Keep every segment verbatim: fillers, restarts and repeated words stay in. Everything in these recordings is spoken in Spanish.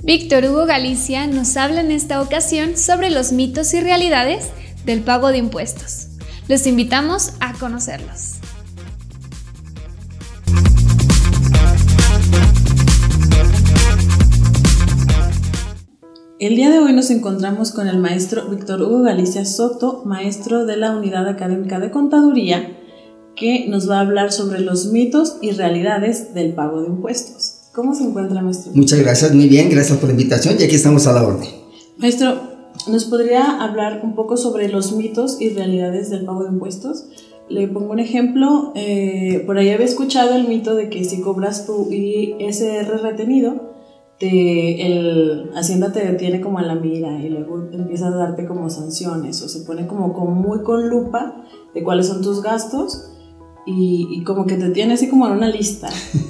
Víctor Hugo Galicia nos habla en esta ocasión sobre los mitos y realidades del pago de impuestos. Los invitamos a conocerlos. El día de hoy nos encontramos con el maestro Víctor Hugo Galicia Soto, maestro de la Unidad Académica de Contaduría, que nos va a hablar sobre los mitos y realidades del pago de impuestos. ¿Cómo se encuentra, maestro? Muchas gracias, muy bien, gracias por la invitación y aquí estamos a la orden. Maestro, ¿nos podría hablar un poco sobre los mitos y realidades del pago de impuestos? Le pongo un ejemplo, eh, por ahí había escuchado el mito de que si cobras tu I S R retenido, te, el Hacienda te detiene como a la mira y luego empieza a darte como sanciones o se pone como, como muy con lupa de cuáles son tus gastos. Y, y como que te tiene así como en una lista.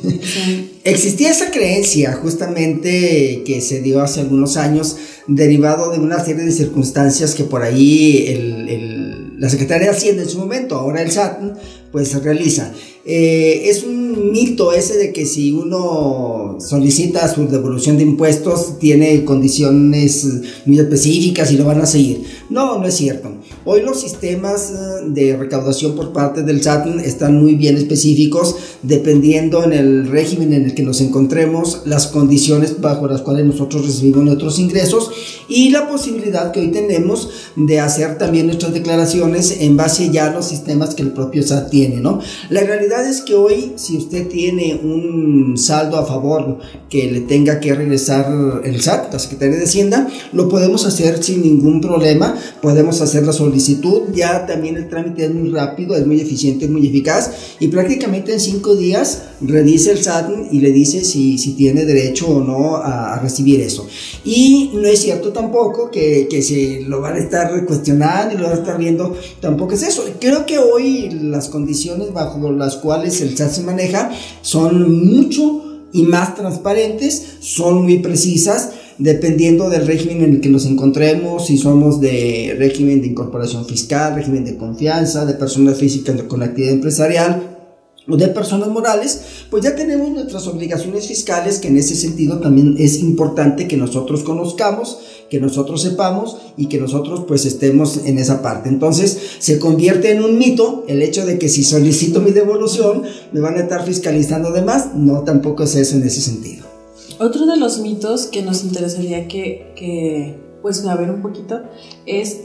Sí. Existía esa creencia justamente que se dio hace algunos años, derivado de una serie de circunstancias que por ahí el, el, la Secretaría de Hacienda en su momento, ahora el S A T, pues realiza. Eh, es un mito ese de que si uno solicita su devolución de impuestos tiene condiciones muy específicas y lo van a seguir. No, no es cierto. Hoy los sistemas de recaudación por parte del S A T están muy bien específicos dependiendo en el régimen en el que nos encontremos, las condiciones bajo las cuales nosotros recibimos nuestros ingresos y la posibilidad que hoy tenemos de hacer también nuestras declaraciones en base ya a los sistemas que el propio S A T tiene, ¿no? La realidad es que hoy, si usted tiene un saldo a favor que le tenga que regresar el S A T, la Secretaría de Hacienda, lo podemos hacer sin ningún problema, podemos hacer la solicitud, ya también el trámite es muy rápido, es muy eficiente, es muy eficaz y prácticamente en cinco días revisa el S A T y le dice si, si tiene derecho o no a, a recibir eso. Y no es cierto tampoco que, que se lo van a estar cuestionando y lo van a estar viendo, tampoco es eso. Creo que hoy las condiciones bajo las cuales el S A T se maneja son mucho y más transparentes, son muy precisas, dependiendo del régimen en el que nos encontremos, si somos de régimen de incorporación fiscal, régimen de confianza, de personas físicas con actividad empresarial o de personas morales, pues ya tenemos nuestras obligaciones fiscales, que en ese sentido también es importante que nosotros conozcamos, que nosotros sepamos y que nosotros pues estemos en esa parte. Entonces se convierte en un mito el hecho de que si solicito mi devolución me van a estar fiscalizando de más. No, tampoco es eso en ese sentido. Otro de los mitos que nos interesaría que, que pues saber un poquito es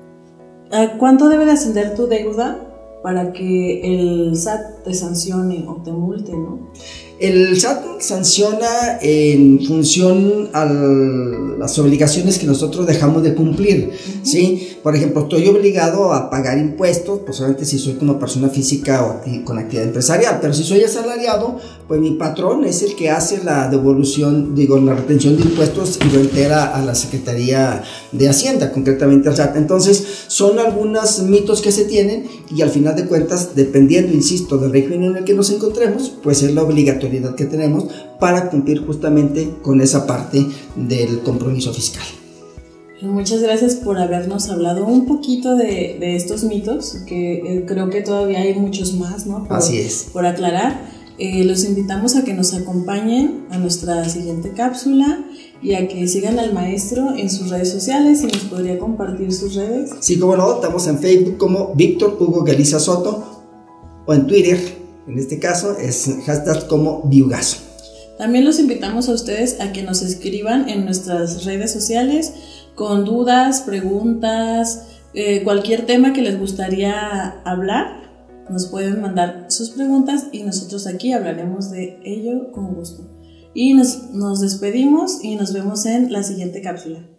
¿cuánto debe de ascender tu deuda para que el S A T te sancione o te multe, no? El S A T sanciona en función a las obligaciones que nosotros dejamos de cumplir, uh-huh. ¿Sí? Por ejemplo, estoy obligado a pagar impuestos, pues solamente si soy como persona física o acti- con actividad empresarial, pero si soy asalariado, pues mi patrón es el que hace la devolución, digo, la retención de impuestos y lo entera a la Secretaría de Hacienda, concretamente al S A T. Entonces, son algunos mitos que se tienen y al final de cuentas, dependiendo, insisto, del régimen en el que nos encontremos, pues es la obligatoriedad que tenemos para cumplir justamente con esa parte del compromiso fiscal. Muchas gracias por habernos hablado un poquito de, de estos mitos, que eh, creo que todavía hay muchos más, ¿no? Por, Así es. Por aclarar. Eh, los invitamos a que nos acompañen a nuestra siguiente cápsula y a que sigan al maestro en sus redes sociales. ¿Y nos podría compartir sus redes? Sí, como no, estamos en Facebook como Víctor Hugo Galicia Soto o en Twitter. En este caso es hashtag como Viugazo. También los invitamos a ustedes a que nos escriban en nuestras redes sociales con dudas, preguntas, eh, cualquier tema que les gustaría hablar. Nos pueden mandar sus preguntas y nosotros aquí hablaremos de ello con gusto. Y nos, nos despedimos y nos vemos en la siguiente cápsula.